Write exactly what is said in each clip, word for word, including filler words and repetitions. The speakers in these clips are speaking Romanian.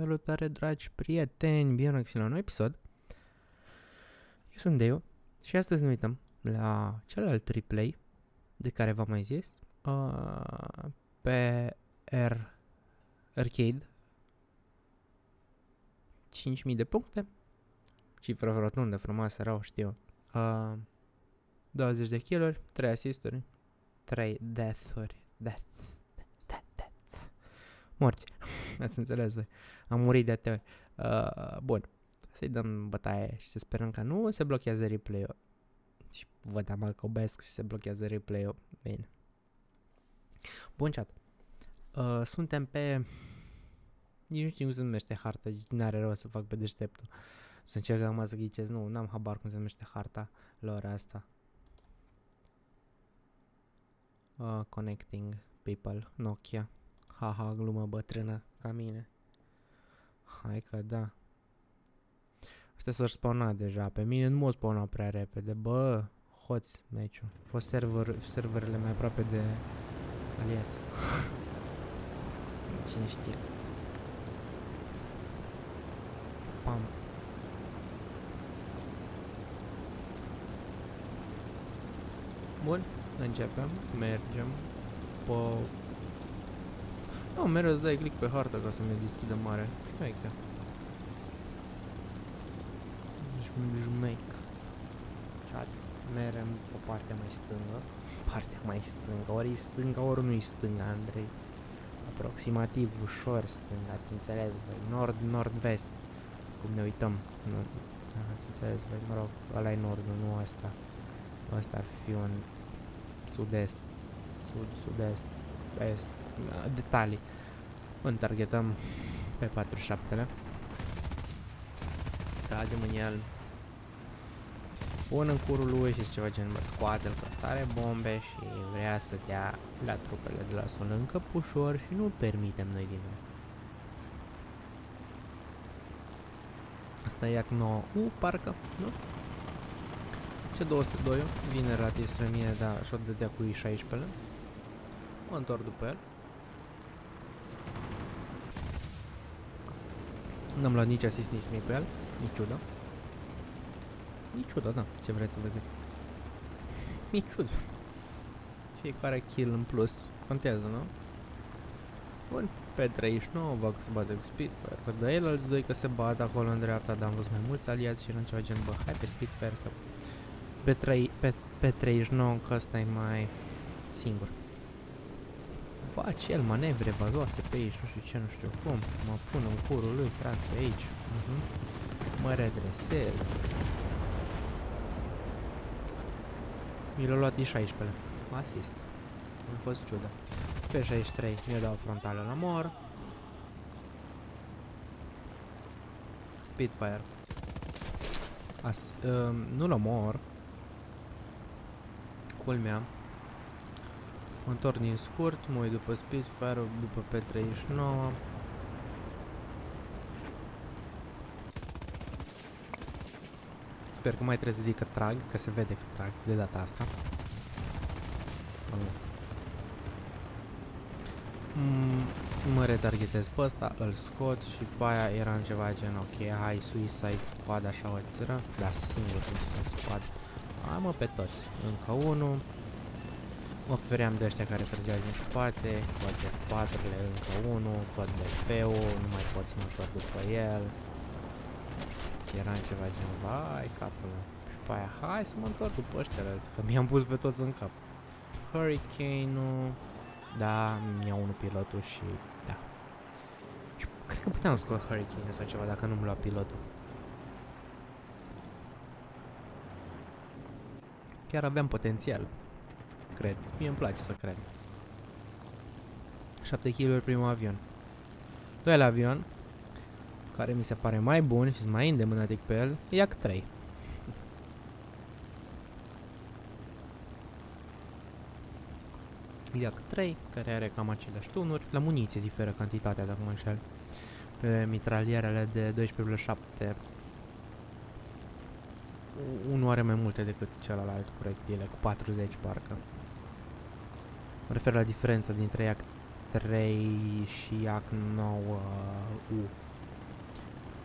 Salutare, dragi prieteni! Bine ați la un nou episod. Eu sunt Deo și astăzi ne uităm la celălalt replay de care v-am mai zis uh, pe R Arcade. cinci mii de puncte, cifră rotundă frumoasă, rău, știu. Uh, douăzeci de kill-uri, trei assist-uri, trei death-uri. Death. Death. Death. Morți. Ați înțeles voi. Am murit de atâtea ori. Uh, bun. Să-i dăm bătaie și să sperăm că nu se blochează replay-ul. Și văd amalcobesc și se blochează replay-ul. Bine. Bun, chat. Uh, suntem pe... Nici nu știu cum se numește harta. N-are rău să fac pe deșteptul. Să încerc acum să ghicesc. Nu, n-am habar cum se numește harta la ora asta. Uh, connecting people. Nokia. Haha, glumă bătrână ca mine. Hai că da. Ăștia s-au spawnat deja. Pe mine nu m-au spawnat prea repede. Bă, hoț meciul. Au fost server, serverele mai aproape de aliați. Cine știe. Pam. Bun, începem. Mergem. Po... Nu, mereu îți dai click pe hartă ca să mi deschidă mare. Șmecher. Jumec. Chat. Merem pe partea mai stângă. Partea mai stângă. Ori e stânga, ori nu e stânga, Andrei. Aproximativ ușor stânga, ați înțeles voi. Nord, nord-vest. Cum ne uităm. Nu, ați înțeles voi. Mă rog, ăla e nordul, nu ăsta. Ăsta ar fi un sud-est. Sud, sud-est, est. Detalii. Îl targetăm pe patruzeci și șapte-le. Tragem în el. Pun în curul lui și ceva gen, mă, scoate-l că ăsta are bombe și vrea să dea la trupele de la sus în căpușor și nu permitem noi din asta. Asta e ac nouă U, parcă, nu? C două sute doi vine relativ spre mine, dar și-o dădea cu I șaisprezece. Mă întorc după el. N-am luat nici asist, nici nimic pe el, nici ciudă. Nici ciudă, da, ce vreți să vă zic. Nici ciudă. Fiecare kill în plus contează, nu? Bun, pe treizeci și nouă văd că se bate cu Spitfire, că de el alți doi că se bat acolo în dreapta, dar am văzut mai mulți aliați și eram ceva gen, bă, hai pe Spitfire, că pe, trei, pe, pe treizeci și nouă că ăsta e mai singur. Face el manevre bazoase pe aici, nu știu ce, nu știu cum. Mă pun în curul lui, frate, pe aici. Uh-huh. Mă redresez. Mi l-a luat I șaisprezece. Asist. A fost ciudă. Pe șaizeci și trei mi-a dat frontală la mor. Spitfire. As, uh, nu la mor. Culmea. Mă întorc din scurt, mă uit după Spitfire, după P treizeci și nouă. Sper că mai trebuie să zic că trag, că se vede că trag de data asta. Mm, mă retargetez pe ăsta, îl scot și după aia era în ceva gen, ok, hai, Suicide Squad, așa o țără, dar singur Suicide Squad. Hai mă pe toți, încă unul. Mă feream de ăștia care trăgeau din spate, văd de patru-le, încă unul, văd de P-ul, nu mai pot să mă întorc după el. Și era în ceva gen, vai capul. Și după aia, hai să mă întorc după ăștia, că mi-am pus pe toți în cap. Hurricane-ul, da, mi-a unul pilotul și da. Și cred că puteam scot Hurricane-ul sau ceva dacă nu-mi lua pilotul. Chiar aveam potențial. Cred. Mie îmi place să cred. șapte kill-uri primul avion. Doilea avion, care mi se pare mai bun și sunt mai îndemânatic pe el, e A C trei. E A C trei, care are cam aceleași tunuri. La muniție diferă cantitatea, dacă mă înșel. Pe mitralierele de doisprezece virgulă șapte unul are mai multe decât celălalt proiectile, cu patruzeci parcă. Mă refer la diferența dintre A C trei și A C nouă U.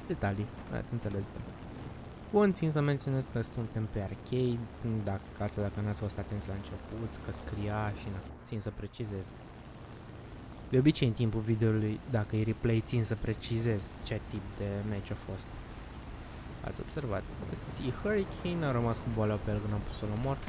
detalii, ați înțeles bine. Bun, țin să menționez că suntem pe arcade, dacă, asta dacă n-ați fost atenți la început, că scria și na, țin să precizez. De obicei, în timpul videoului, dacă e replay, țin să precizez ce tip de meci a fost. Ați observat. Sea Hurricane a rămas cu boala pe el când am pus-o la mort.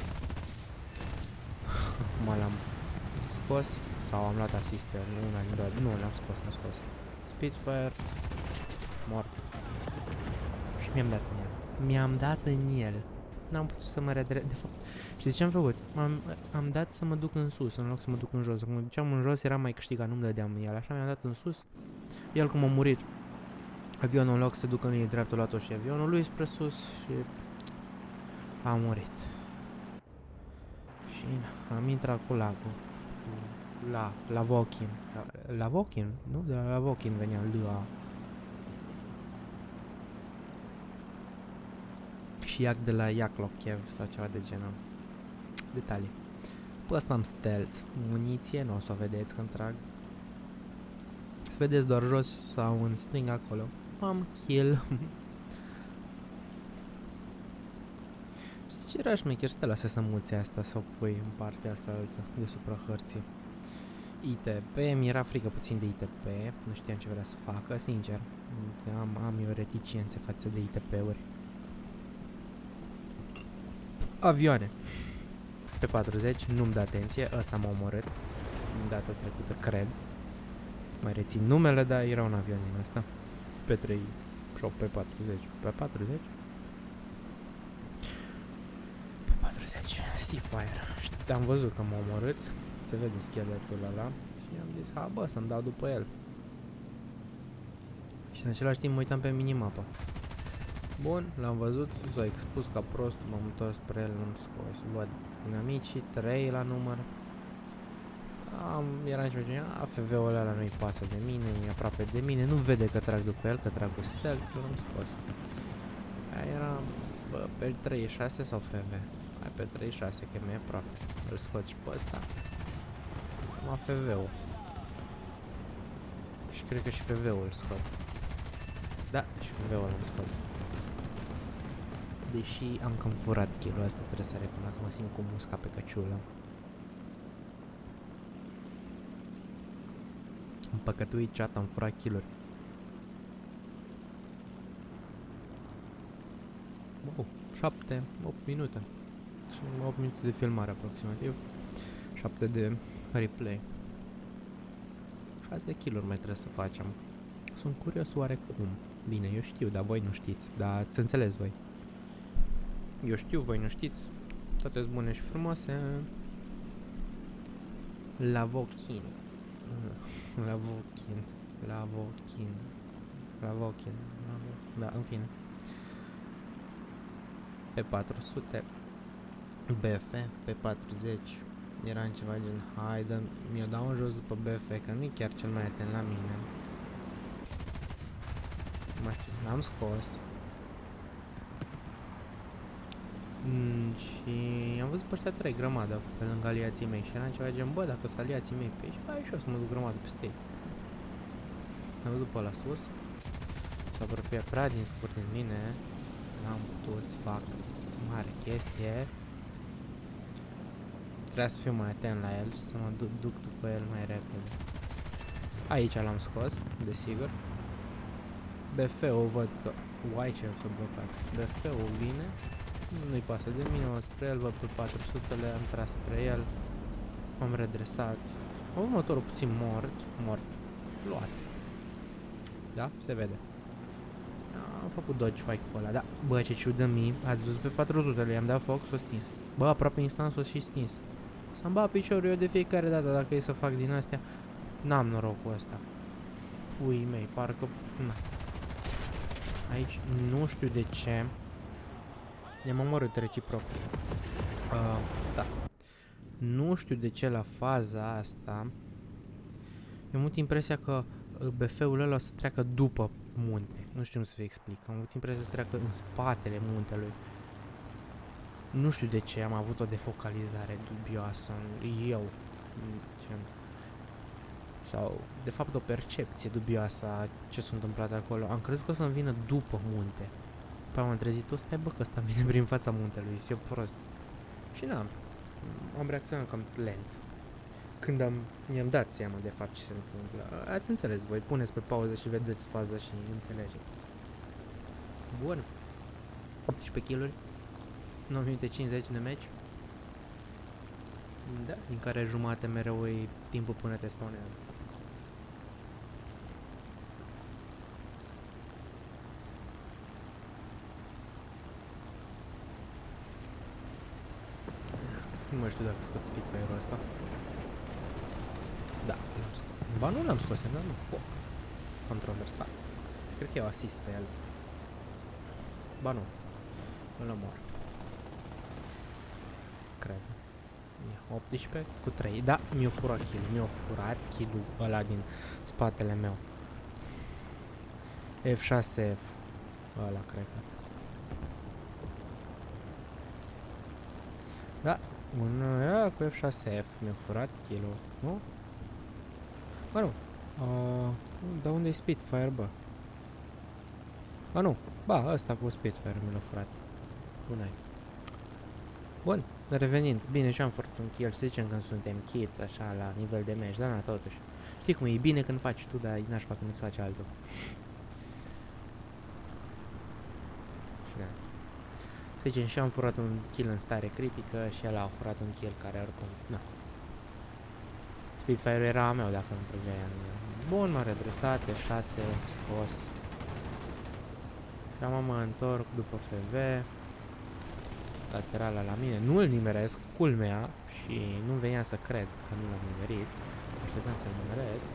Acum l-am scos, sau am luat asist pe el, una din două, nu, l-am scos, l-am scos. Spitfire, mort. Și mi-am dat în el. Mi-am dat în el. N-am putut să mă redre... De fapt, știți ce am făcut? Am, am dat să mă duc în sus, în loc să mă duc în jos. Când mă duceam în jos, era mai câștigat, nu-mi dădeam în el. Așa mi-am dat în sus. El cum a murit. Avionul, în loc să ducă în linie dreaptă, a luat-o și avionul lui spre sus și... a murit. Și am intrat cu lagul. La, la Vokin. La, la Vokin? Nu? De la, la Vokin venea Lua. Și Iac de la Iaclochev sau ceva de genul. Detalii. Pe ăsta am stealth. Muniție, nu o să o vedeți când trag. Să vedeți doar jos sau în stâng acolo. Am kill. Și ce era șmecher să te lase să muți asta sau pui în partea asta, uite, deasupra hărții. I T P, mi-era frică puțin de I T P, nu știam ce vrea să facă, sincer. Am, am eu reticențe față de I T P-uri. Avioane. Pe patruzeci, nu-mi da atenție, ăsta m-a omorât. Data trecută, cred. Mai rețin numele, dar era un avion din ăsta. Pe trei sau pe patruzeci. Pe patruzeci? Pe patruzeci. Seafire. Am văzut că m-a omorât. Se vede scheletul ăla. Și am zis, ha bă, să-mi dau după el. Și în același timp mă uitam pe minimapă. Bun, l-am văzut, s-a expus ca prost, m-am întors spre el, l-am scos. Văd dinamicii, trei la număr. Am, era nici mai A F V-ul ăla nu-i pasă de mine, e aproape de mine, nu vede că trag după el, că trag cu stealth, l-am scos. Aia era, bă, pe treizeci și șase sau F V? Hai pe treizeci și șase, că mi-e aproape. Îl scot și pe ăsta. Am A F V-ul. Și cred că și F V-ul îl scot. Da, și F V-ul l-am scos. Deși am cam furat kill-ul ăsta, trebuie să recunosc, mă simt cu musca pe căciulă. Am păcătuit chat, am furat kill-uri. Wow, șapte, opt minute. Și opt minute de filmare aproximativ. șapte de replay. șase kill-uri mai trebuie să facem. Sunt curios oare cum. Bine, eu știu, dar voi nu știți. Dar ați înțeles voi. Eu știu, voi nu știți. Toate sunt bune și frumoase. La Vokin. La Vokin. La Vokin. La Vokin. Da, în fine. Pe patru sute. B F. Pe patruzeci. Era în ceva gen, hai, dă, mi-o dau în jos după B F, că nu e chiar cel mai atent la mine. Mă știu, l-am scos. Mm, și am văzut pe ăștia trei grămadă pe lângă aliații mei și era în ceva gen, bă, dacă sunt aliații mei pe aici, hai și eu să mă duc grămadă peste ei. Am văzut pe ăla sus. S-a apropiat prea din scurt din mine. N-am putut să fac mare chestie. Trebuia să fiu mai atent la el și să mă duc, duc după el mai repede. Aici l-am scos, desigur. B F-ul văd că... Uai, ce s-a blocat. B F-ul vine. Nu-i pasă de mine, mă spre el, văd pe patru sute, le-am tras spre el. M-am redresat. Următorul puțin mort. Mort. Luat. Da? Se vede. Am făcut dodge fight cu ăla, da. Bă, ce ciudă mie. Ați văzut pe patru sute, le-am dat foc, s-o stins. Bă, aproape instant s-o și stins. Să-mi bat piciorul eu de fiecare dată dacă e să fac din astea. N-am norocul ăsta. Puii mei, parcă... Na. Aici nu știu de ce. Ne-am omorât reciproc. Uh, da. Nu știu de ce la faza asta. Am avut impresia că B F-ul ăla o să treacă după munte. Nu știu cum să vă explic. Am avut impresia să treacă în spatele muntelui. Nu știu de ce am avut o defocalizare dubioasă. Eu. sau de fapt o percepție dubioasă a ce s-a întâmplat acolo. Am crezut că o să-mi vină după munte. Păi m-am trezit, o stai bă că ăsta vine prin fața muntelui, e prost. Și n-am. Am reacționat cam lent. Când am, mi-am dat seama de fapt ce se întâmplă. Ați înțeles voi, puneți pe pauză și vedeți faza și înțelegeți. Bun. optsprezece kilori. nouă minute cincizeci de meci. Da, din care jumate mereu e timpul până te spawnează. Nu mai știu dacă scot Spitfire-ul ăsta. Da, l-am scos. Ba nu l-am scos, dar nu, foc. Controversat. Cred că e o asist pe el. Ba nu. Îl omor. Cred. optsprezece cu trei. Da, mi-a furat kill-ul. Mi-a furat kill-ul ăla din spatele meu. F șase F. Ăla, cred că. Da, un ăla cu F șase F. Mi-a furat kill-ul. Nu? Bă, nu. Uh, dar unde e Spitfire, bă? Ba nu. Ba, ăsta cu Spitfire mi l-a furat. Bună-i. Bun, revenind. Bine, și-am furat un kill. Să zicem că suntem kit, așa, la nivel de match, dar na, totuși. Știi cum e? E bine când faci tu, dar e nașpa când îți faci altul. Și da. Să zicem, și-am furat un kill în stare critică și el a furat un kill care oricum, na. Spitfire-ul era a meu dacă nu trebuia în... Bun, m-a redresat, F șase, scos. Și am mă întorc după F V. Laterala la mine, nu-l nimeresc, culmea, și nu venea să cred că nu l-am nimerit. Așteptam să-l nimeresc.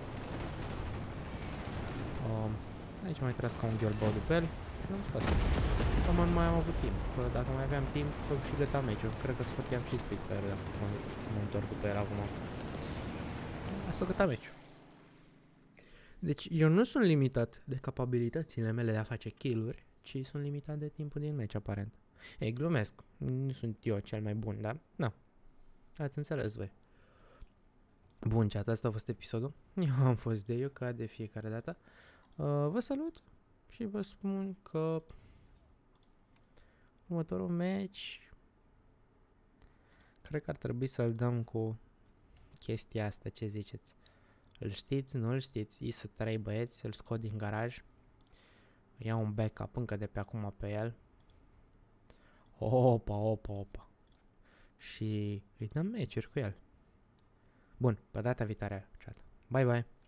Um, aici mai tras ca un gheolbau după el și l-am scos. Cam nu mai am avut timp, că dacă mai aveam timp, să și găta meciul. Cred că scoteam și Spitfire dacă mă întorc după el acum. Asta găta meciul. Deci eu nu sunt limitat de capabilitățile mele de a face kill-uri, ci sunt limitat de timpul din meci, aparent. Ei, glumesc. Nu sunt eu cel mai bun, dar... Na. Ați înțeles voi. Bun, chat, asta a fost episodul. Eu am fost de eu, ca de fiecare dată. Uh, vă salut și vă spun că... următorul meci... cred că ar trebui să-l dăm cu chestia asta, ce ziceți? Îl știți, nu îl știți? Isă trei băieți, îl scot din garaj. Iau un backup încă de pe acum pe el. Opa, opa, opa. Și îi dăm meciuri cu el. Bun, pe data viitoare, chat. Bye, bye.